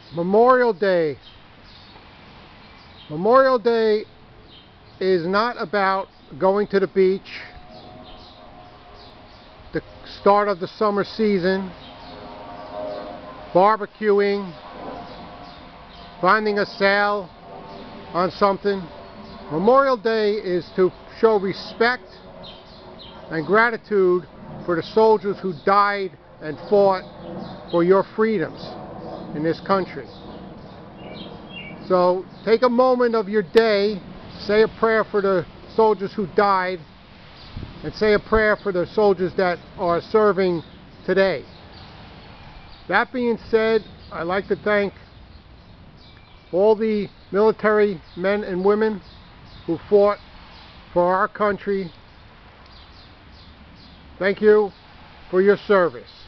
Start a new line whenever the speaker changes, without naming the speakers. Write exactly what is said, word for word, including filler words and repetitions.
Memorial Day. Memorial Day is not about going to the beach, the start of the summer season, barbecuing, finding a sale on something. Memorial Day is to show respect and gratitude for the soldiers who died and fought for your freedoms in this country. So take a moment of your day, say a prayer for the soldiers who died, and say a prayer for the soldiers that are serving today. That being said, I'd like to thank all the military men and women who fought for our country. Thank you for your service.